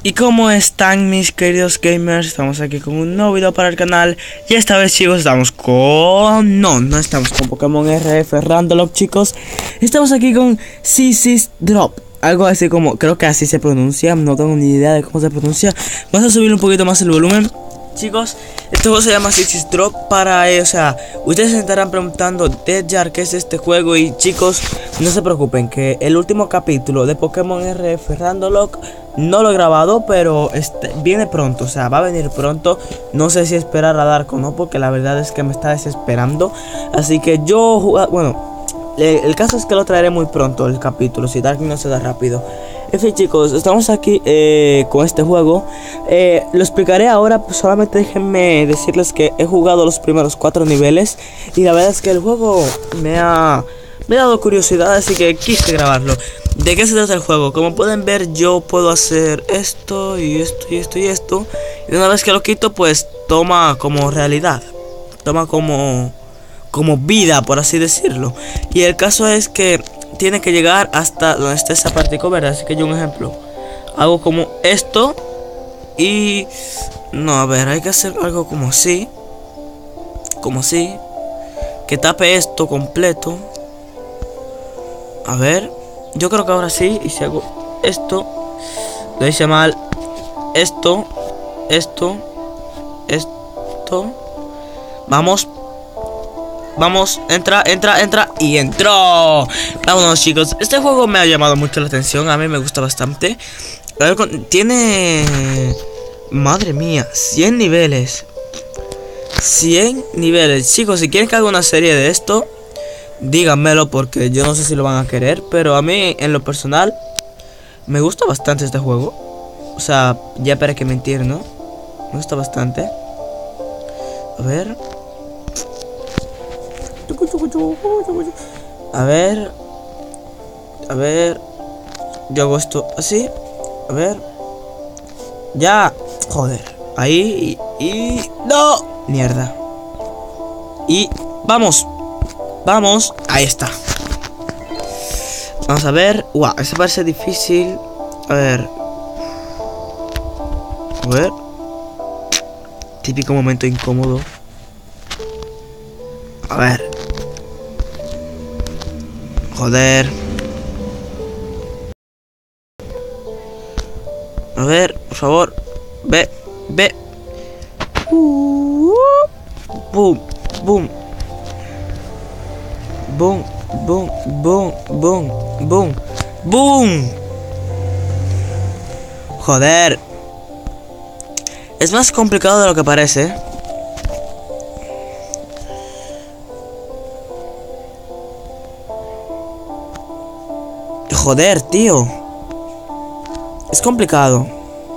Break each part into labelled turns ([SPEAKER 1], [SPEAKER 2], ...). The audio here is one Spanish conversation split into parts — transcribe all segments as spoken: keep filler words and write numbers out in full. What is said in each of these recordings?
[SPEAKER 1] ¿Y cómo están mis queridos gamers? Estamos aquí con un nuevo video para el canal. Y esta vez, chicos, estamos con... No, no estamos con Pokémon R F Randolph, chicos. Estamos aquí con Sissy's Drop. Algo así como, creo que así se pronuncia. No tengo ni idea de cómo se pronuncia. Vamos a subir un poquito más el volumen. Chicos, este juego se llama Sissy's Drop. Para, eh, o sea, ustedes se estarán preguntando Death Jar, ¿qué es este juego? Y chicos, no se preocupen, que el último capítulo de Pokémon R F Randolph no lo he grabado, pero este, viene pronto, o sea, va a venir pronto. No sé si esperar a Dark o no, porque la verdad es que me está desesperando. Así que yo, bueno, le, el caso es que lo traeré muy pronto el capítulo, si Dark no se da rápido. En fin, chicos, estamos aquí eh, con este juego. eh, Lo explicaré ahora, pues solamente déjenme decirles que he jugado los primeros cuatro niveles. Y la verdad es que el juego me ha, me ha dado curiosidad, así que quise grabarlo. ¿De qué se trata el juego? Como pueden ver, yo puedo hacer esto y esto y esto y esto. Y una vez que lo quito, pues toma como realidad. Toma como, como vida, por así decirlo. Y el caso es que tiene que llegar hasta donde está esa partico verde. Así que yo un ejemplo. Hago como esto. Y... No, a ver, hay que hacer algo como así. Como así. Que tape esto completo. A ver. Yo creo que ahora sí. Y si hago esto, lo hice mal. Esto. Esto. Esto. Vamos. Vamos, entra, entra, entra. Y entró. Vámonos, chicos. Este juego me ha llamado mucho la atención. A mí me gusta bastante. A ver, tiene... Madre mía, cien niveles. cien niveles. Chicos, si quieren que haga una serie de esto, díganmelo, porque yo no sé si lo van a querer. Pero a mí, en lo personal, me gusta bastante este juego. O sea, ya para que mentir, ¿no? Me gusta bastante. A ver. A ver. A ver. Yo hago esto así. A ver. Ya. Joder. Ahí. Y, y... ¡No! Mierda. Y... ¡Vamos! Vamos. Ahí está. Vamos a ver. Guau, wow, eso parece difícil. A ver. A ver. Típico momento incómodo. A ver. Joder. A ver, por favor. Ve, ve. Uh, boom, boom. Boom, boom, boom, boom, boom, boom. Joder. Es más complicado de lo que parece. Joder, tío. Es complicado.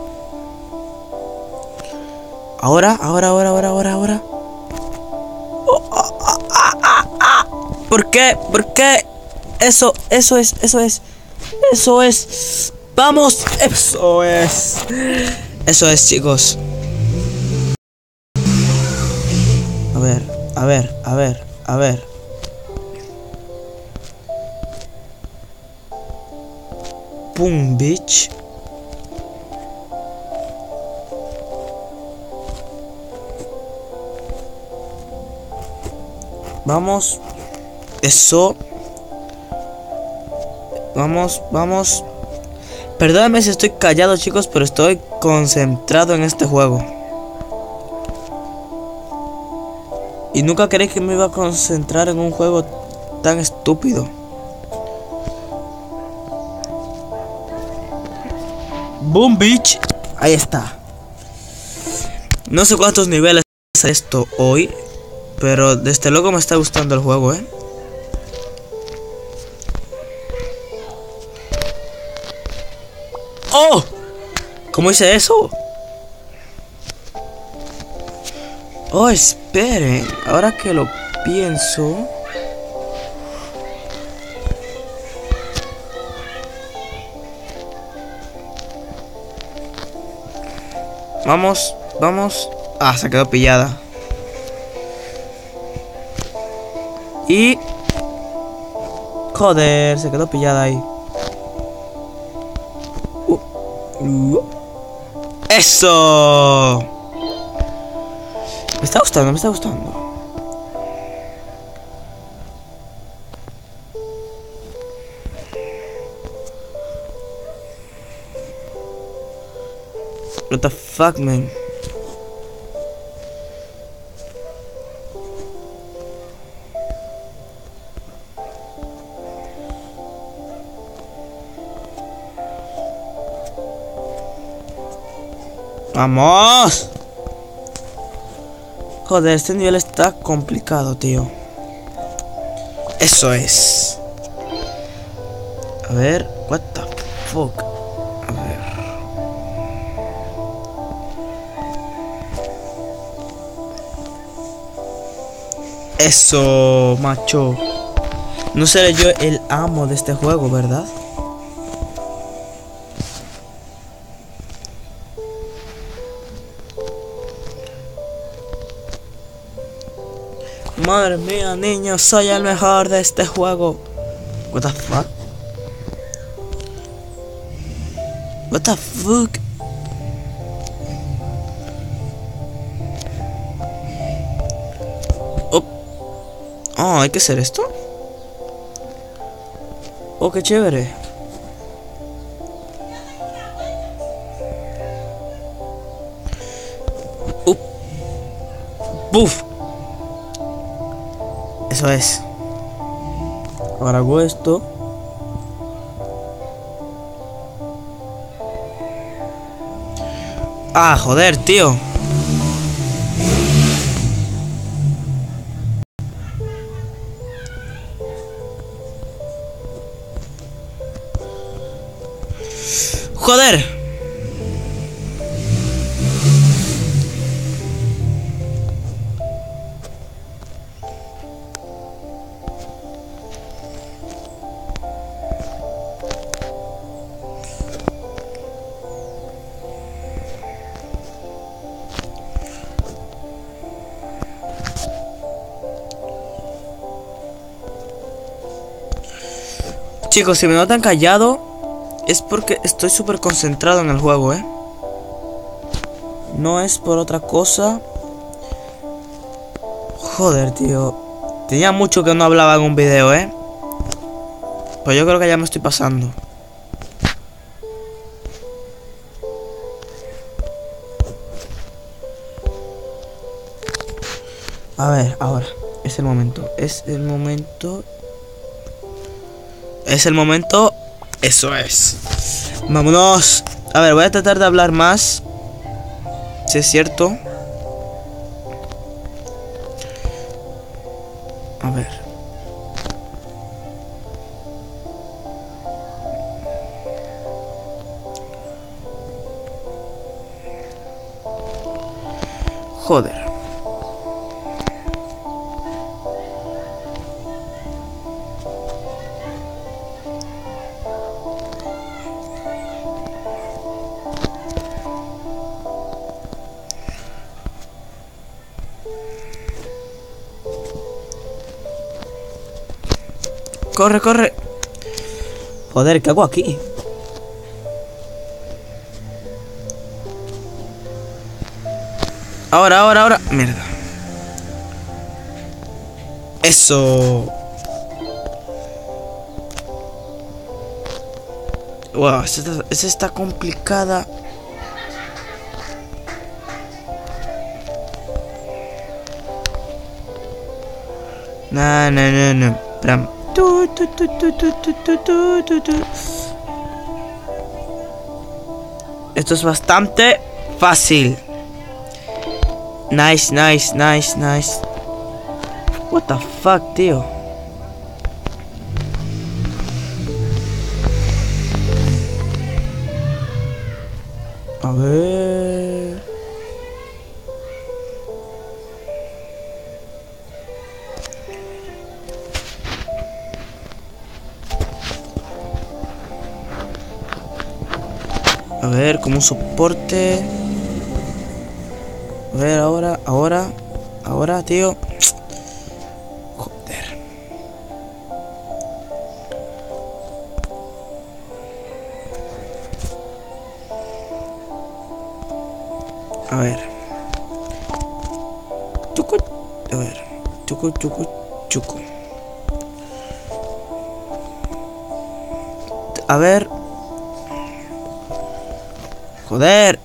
[SPEAKER 1] Ahora, ahora, ahora, ahora, ahora, ahora. Oh, oh, oh, ah, ah, ah. ¿Por qué? ¿Por qué? Eso, eso es, eso es. Eso es. Vamos. Eso es. Eso es, chicos. A ver, a ver, a ver, a ver. Boom, bitch. Vamos. Eso. Vamos, vamos. Perdóname si estoy callado, chicos, pero estoy concentrado en este juego. Y nunca creí que me iba a concentrar en un juego tan estúpido. Boom, bitch. Ahí está. No sé cuántos niveles es esto hoy, pero desde luego me está gustando el juego, ¿eh? ¡Oh! ¿Cómo hice eso? Oh, esperen. Ahora que lo pienso... Vamos, vamos. Ah, se quedó pillada. Y... Joder, se quedó pillada ahí. Uh, uh. ¡Eso! Me está gustando, me está gustando. What the fuck, man? ¡Vamos! Joder, este nivel está complicado, tío. Eso es. A ver, what the fuck. A ver. Eso, macho. No seré yo el amo de este juego, ¿verdad? Madre mía, niño, soy el mejor de este juego. What the fuck? What the fuck? Oh, oh, hay que hacer esto. Oh, qué chévere. Uh. Buf. Eso es. Ahora hago esto. Ah, joder, tío. Joder. Chicos, si me notan callado es porque estoy súper concentrado en el juego, ¿eh? No es por otra cosa. Joder, tío. Tenía mucho que no hablaba en un video, ¿eh? Pues yo creo que ya me estoy pasando. A ver, ahora. Es el momento. Es el momento. Es el momento. Eso es. Vámonos. A ver, voy a tratar de hablar más. Si es cierto. A ver. Joder. Corre, corre. Joder, ¿qué hago aquí? Ahora, ahora, ahora. Mierda. Eso. Wow, esta, esta está complicada. No, no, no, no. Pram. Tu, tu, tu, tu, tu, tu, tu, tu, tu. Esto es bastante fácil. Nice, nice, nice, nice. What the fuck, tío. A ver. A ver, como un soporte. A ver, ahora, ahora, ahora, tío. Joder. A ver. Chucu. A ver. Chucu, chucu, chucu. A ver. Joder.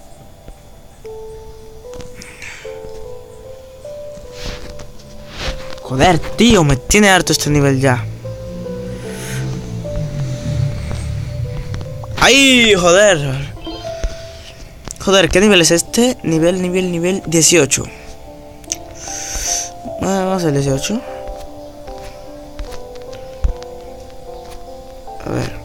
[SPEAKER 1] Joder, tío, me tiene harto este nivel ya. ¡Ay, joder! Joder, ¿qué nivel es este? Nivel, nivel, nivel dieciocho. Vamos al dieciocho. A ver.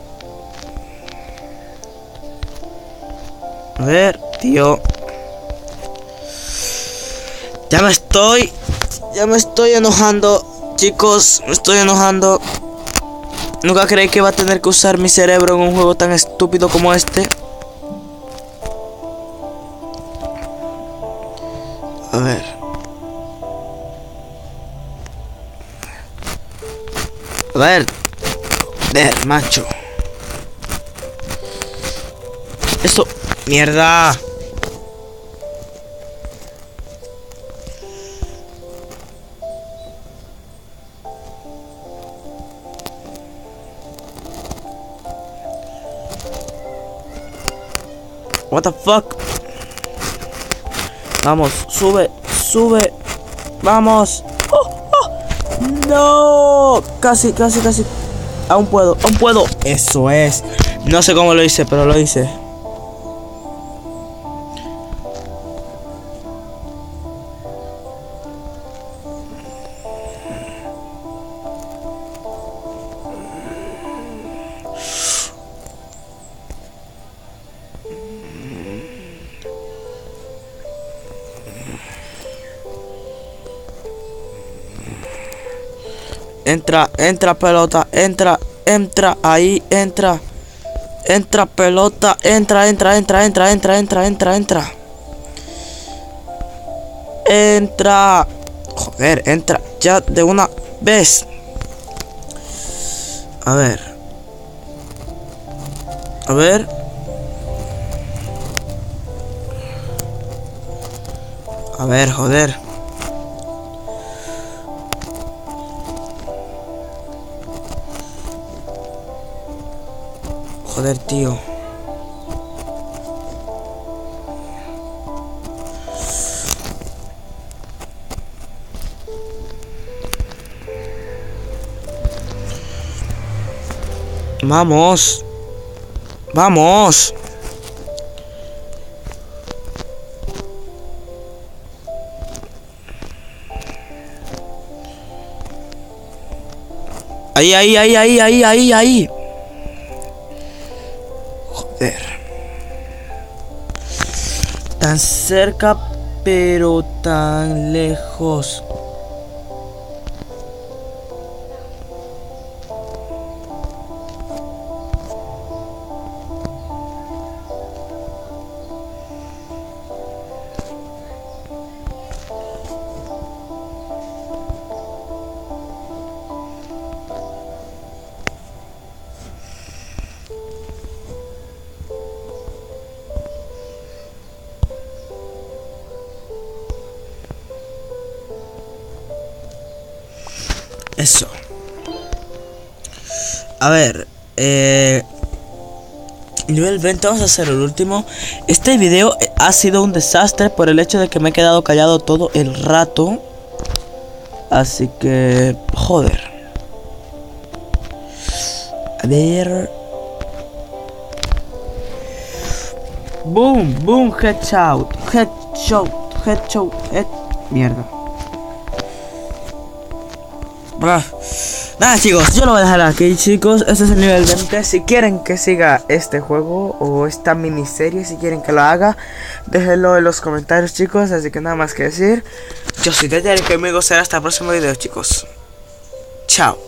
[SPEAKER 1] A ver, tío. Ya me estoy... Ya me estoy enojando. Chicos, me estoy enojando. Nunca creí que iba a tener que usar mi cerebro en un juego tan estúpido como este. A ver. A ver. Joder, macho. Esto... ¡Mierda! What the fuck? Vamos, sube, sube. Vamos. Oh, oh. No. Casi, casi, casi. Aún puedo, aún puedo. Eso es. No sé cómo lo hice, pero lo hice. Entra, entra pelota, entra, entra, ahí, entra. Entra pelota, entra, entra, entra, entra, entra, entra, entra, entra. Entra. Joder, entra ya de una vez. A ver. A ver. A ver, joder. Joder, tío. Vamos. Vamos. Ahí, ahí, ahí, ahí, ahí, ahí, ahí. Joder. Tan cerca, pero tan lejos. Eso. A ver, eh, nivel veinte, vamos a hacer el último. Este video ha sido un desastre por el hecho de que me he quedado callado todo el rato. Así que... joder. A ver... Boom, boom, headshot, headshot, headshot, head... Mierda. Nada, chicos, yo lo voy a dejar aquí, chicos. Este es el nivel veinte. Si quieren que siga este juego o esta miniserie, si quieren que lo haga, déjenlo en los comentarios, chicos. Así que nada más que decir. Yo soy Teter y conmigo será hasta el próximo video, chicos. Chao.